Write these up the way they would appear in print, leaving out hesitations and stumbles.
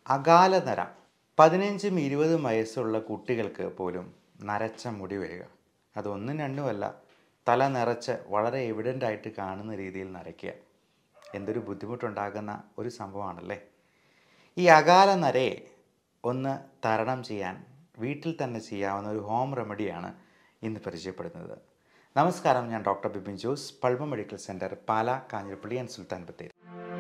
അകാലനര 15ഉം 20ഉം വയസ്സുള്ള കുട്ടികൾക്ക് പോലും നരച്ച മുടി വരിക. അതൊന്നും രണ്ടുമല്ല, തല നിറച്ച് വളരെ എവിഡൻ്റ് ആയിട്ട് കാണുന്ന രീതിയിൽ നരയ്ക്കുക. എന്തൊരു ബുദ്ധിമുട്ടുണ്ടാകുന്ന ഒരു സംഭവമാണല്ലേ. ഈ അകാലനരയെ ഒന്ന് തരണം ചെയ്യാൻ വീട്ടിൽ തന്നെ ചെയ്യാവുന്ന ഒരു ഹോം റെമഡിയാണ് ഇന്ന് പരിചയപ്പെടുന്നത്. നമസ്കാരം, ഞാൻ doctor Bipin Jose, Pulma medical centre, Pala, Kanjirappally and Sultan Bathery.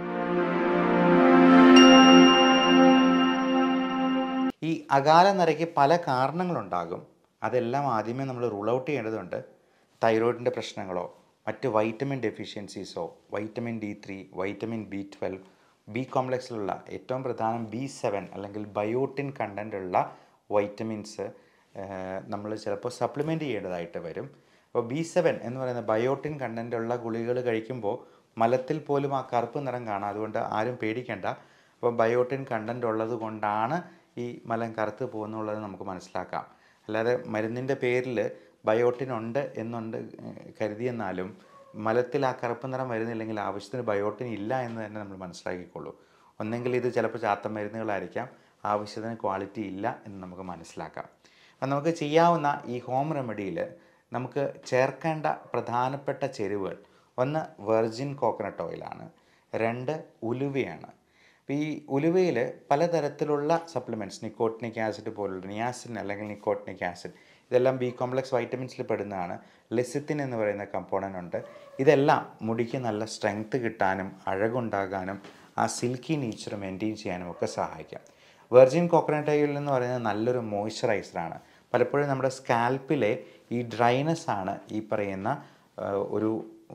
ഈ അകാലനരയ്ക്ക് പല കാരണങ്ങളുണ്ടാകും. അതെല്ലാം ആദ്യമേ നമ്മൾ റൂൾ ഔട്ട് ചെയ്യേണ്ടതുണ്ട്. തൈറോയിഡിൻ്റെ പ്രശ്നങ്ങളോ മറ്റ് വൈറ്റമിൻ ഡെഫിഷ്യൻസീസോ, vitamin D3, vitamin B12, B കോംപ്ലക്സിലുള്ള ഏറ്റവും പ്രധാനം B7 അല്ലെങ്കിൽ ബയോട്ടിൻ കണ്ടൻ്റുള്ള വൈറ്റമിൻസ് നമ്മൾ ചിലപ്പോൾ സപ്ലിമെൻ്റ് ചെയ്യേണ്ടതായിട്ട് വരും. അപ്പോൾ B7 എന്ന് പറയുന്ന ബയോട്ടിൻ കണ്ടൻ്റുള്ള ഗുളികകൾ കഴിക്കുമ്പോൾ മലത്തിൽ പോലും ആ കറുപ്പ് നിറം കാണാം. അതുകൊണ്ട് ആരും പേടിക്കേണ്ട. അപ്പോൾ ബയോട്ടിൻ കണ്ടൻ്റ് ഉള്ളത് കൊണ്ടാണ് ഈ മലം കറുത്ത് പോകുന്നുള്ളത് നമുക്ക് മനസ്സിലാക്കാം. അല്ലാതെ മരുന്നിൻ്റെ പേരിൽ ബയോട്ടിൻ ഉണ്ട് എന്നുണ്ട് കരുതിയെന്നാലും മലത്തിൽ ആ കറുപ്പ് നിറം വരുന്നില്ലെങ്കിൽ ആവശ്യത്തിന് ബയോട്ടിൻ ഇല്ല എന്ന് തന്നെ നമ്മൾ മനസ്സിലാക്കിക്കൊള്ളൂ. ഒന്നെങ്കിൽ ഇത് ചിലപ്പോൾ ചാത്ത മരുന്നുകളായിരിക്കാം, ആവശ്യത്തിന് ക്വാളിറ്റി ഇല്ല എന്ന് നമുക്ക് മനസ്സിലാക്കാം. അപ്പം നമുക്ക് ചെയ്യാവുന്ന ഈ ഹോം റെമഡിയിൽ നമുക്ക് ചേർക്കേണ്ട പ്രധാനപ്പെട്ട ചേരുവകൾ: ഒന്ന് വെർജിൻ കോക്കനട്ട് ഓയിലാണ്, 2 ഉലുവയാണ്. അപ്പോൾ ഈ ഉലുവയിൽ പലതരത്തിലുള്ള സപ്ലിമെൻറ്റ്സ്, നിക്കോട്ടിനിക് ആസിഡ് പോലുള്ള നിയാസിൻ അല്ലെങ്കിൽ നിക്കോട്ടിനിക് ആസിഡ്, ഇതെല്ലാം ബി കോംപ്ലക്സ് വൈറ്റമിൻസിൽ പെടുന്നതാണ്. ലെസിത്തിൻ എന്ന് പറയുന്ന കമ്പോണൻ്റ് ഉണ്ട്. ഇതെല്ലാം മുടിക്ക് നല്ല സ്ട്രെങ്ത് കിട്ടാനും അഴകുണ്ടാകാനും ആ സിൽക്കി നേച്ചർ മെയിൻറ്റെയിൻ ചെയ്യാനും ഒക്കെ സഹായിക്കാം. വെർജിൻ കോക്കനട്ട് ഓയിൽ എന്ന് പറയുന്നത് നല്ലൊരു മോയ്സ്ചറൈസറാണ്. പലപ്പോഴും നമ്മുടെ സ്കാൽപ്പിലെ ഈ ഡ്രൈനെസ് ആണ് ഈ പറയുന്ന ഒരു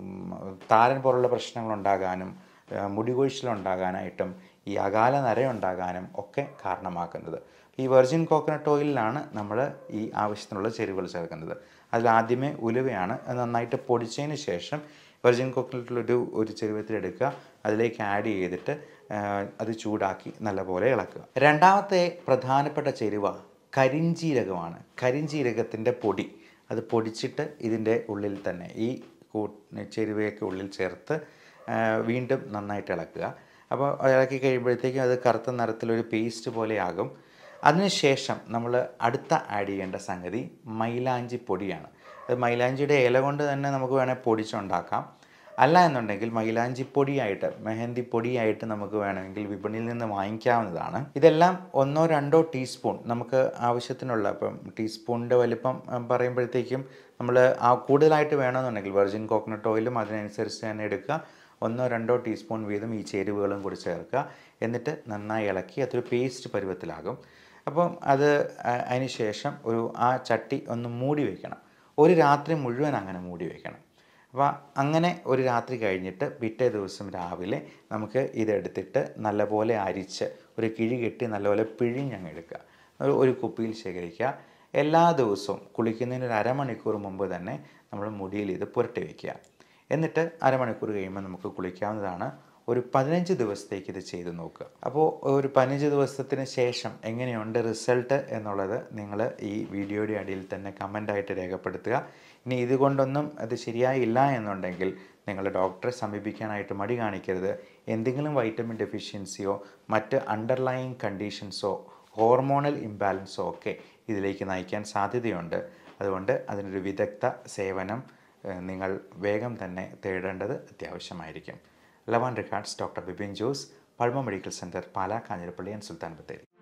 താരൻ പോലുള്ള പ്രശ്നങ്ങൾ ഉണ്ടാകാനും മുടി കൊഴിച്ചിലുണ്ടാകാനായിട്ടും ഈ അകാല നരയുണ്ടാകാനും ഒക്കെ കാരണമാക്കുന്നത്. ഈ വെർജിൻ കോക്കനട്ട് ഓയിലിലാണ് നമ്മൾ ഈ ആവശ്യത്തിനുള്ള ചേരുവകൾ ചേർക്കുന്നത്. അതിലാദ്യമേ ഉലുവയാണ്. അത് നന്നായിട്ട് പൊടിച്ചതിന് ശേഷം വെർജിൻ കോക്കനട്ടിലൊരു ചെരുവത്തിലെടുക്കുക, അതിലേക്ക് ആഡ് ചെയ്തിട്ട് അത് ചൂടാക്കി നല്ലപോലെ ഇളക്കുക. രണ്ടാമത്തെ പ്രധാനപ്പെട്ട ചേരുവ കരിഞ്ജീരകമാണ്. കരിഞ്ജീരകത്തിൻ്റെ പൊടി, അത് പൊടിച്ചിട്ട് ഇതിൻ്റെ ഉള്ളിൽ തന്നെ ഈ ചേരുവയൊക്കെ ഉള്ളിൽ ചേർത്ത് വീണ്ടും നന്നായിട്ട് ഇളക്കുക. അപ്പോൾ ഇളക്കി കഴിയുമ്പോഴത്തേക്കും അത് കറുത്ത നിറത്തിലൊരു പേസ്റ്റ് പോലെയാകും. അതിനുശേഷം നമ്മൾ അടുത്ത ആഡ് ചെയ്യേണ്ട സംഗതി മൈലാഞ്ചി പൊടിയാണ്. അത് മൈലാഞ്ചിയുടെ ഇല കൊണ്ട് തന്നെ നമുക്ക് വേണേൽ പൊടിച്ചുണ്ടാക്കാം. അല്ല എന്നുണ്ടെങ്കിൽ മൈലാഞ്ചി പൊടിയായിട്ട്, മെഹന്തി പൊടിയായിട്ട് നമുക്ക് വേണമെങ്കിൽ വിപണിയിൽ നിന്ന് വാങ്ങിക്കാവുന്നതാണ്. ഇതെല്ലാം 1-2 ടീസ്പൂൺ നമുക്ക് ആവശ്യത്തിനുള്ള, ഇപ്പം ടീസ്പൂണിൻ്റെ വലിപ്പം പറയുമ്പോഴത്തേക്കും നമ്മൾ കൂടുതലായിട്ട് വേണമെന്നുണ്ടെങ്കിൽ വെർജിൻ കോക്കനട്ട് ഓയിലും അതിനനുസരിച്ച് തന്നെ എടുക്കുക. 1-2 ടീസ്പൂൺ വീതം ഈ ചേരുവകളും കൂടി ചേർക്കുക. എന്നിട്ട് നന്നായി ഇളക്കി അതൊരു പേസ്റ്റ് പരുവത്തിലാകും. അപ്പം അതിന് ശേഷം ആ ചട്ടി ഒന്ന് മൂടി വയ്ക്കണം. ഒരു രാത്രി മുഴുവൻ അങ്ങനെ മൂടി വയ്ക്കണം. അപ്പോൾ അങ്ങനെ ഒരു രാത്രി കഴിഞ്ഞിട്ട് പിറ്റേ ദിവസം രാവിലെ നമുക്ക് ഇതെടുത്തിട്ട് നല്ലപോലെ അരിച്ച് ഒരു കിഴി കെട്ടി നല്ലപോലെ പിഴിഞ്ഞങ്ങ് എടുക്കുക. ഒരു കുപ്പിയിൽ ശേഖരിക്കുക. എല്ലാ ദിവസവും കുളിക്കുന്നതിന് ഒരു അരമണിക്കൂർ മുമ്പ് തന്നെ നമ്മൾ മുടിയിൽ ഇത് പുരട്ടി വയ്ക്കുക. എന്നിട്ട് അരമണിക്കൂർ കഴിയുമ്പോൾ നമുക്ക് കുളിക്കാവുന്നതാണ്. ഒരു 15 ദിവസത്തേക്ക് ഇത് ചെയ്ത് നോക്കുക. അപ്പോൾ ഒരു 15 ദിവസത്തിന് ശേഷം എങ്ങനെയുണ്ട് റിസൾട്ട് എന്നുള്ളത് നിങ്ങൾ ഈ വീഡിയോയുടെ അടിയിൽ തന്നെ കമൻ്റായിട്ട് രേഖപ്പെടുത്തുക. ഇനി ഇതുകൊണ്ടൊന്നും അത് ശരിയായില്ല എന്നുണ്ടെങ്കിൽ നിങ്ങൾ ഡോക്ടറെ സമീപിക്കാനായിട്ട് മടി കാണിക്കരുത്. എന്തെങ്കിലും വൈറ്റമിൻ ഡെഫിഷ്യൻസിയോ മറ്റ് അണ്ടർലൈയിങ് കണ്ടീഷൻസോ ഹോർമോണൽ ഇംബാലൻസോ ഒക്കെ ഇതിലേക്ക് നയിക്കാൻ സാധ്യതയുണ്ട്. അതുകൊണ്ട് അതിനൊരു വിദഗ്ധ സേവനം നിങ്ങൾ വേഗം തന്നെ തേടേണ്ടത് അത്യാവശ്യമായിരിക്കും. Love and regards, doctor Bipin Jose, Pulma medical centre, Pala, Kanjirappally and Sultan Bathery.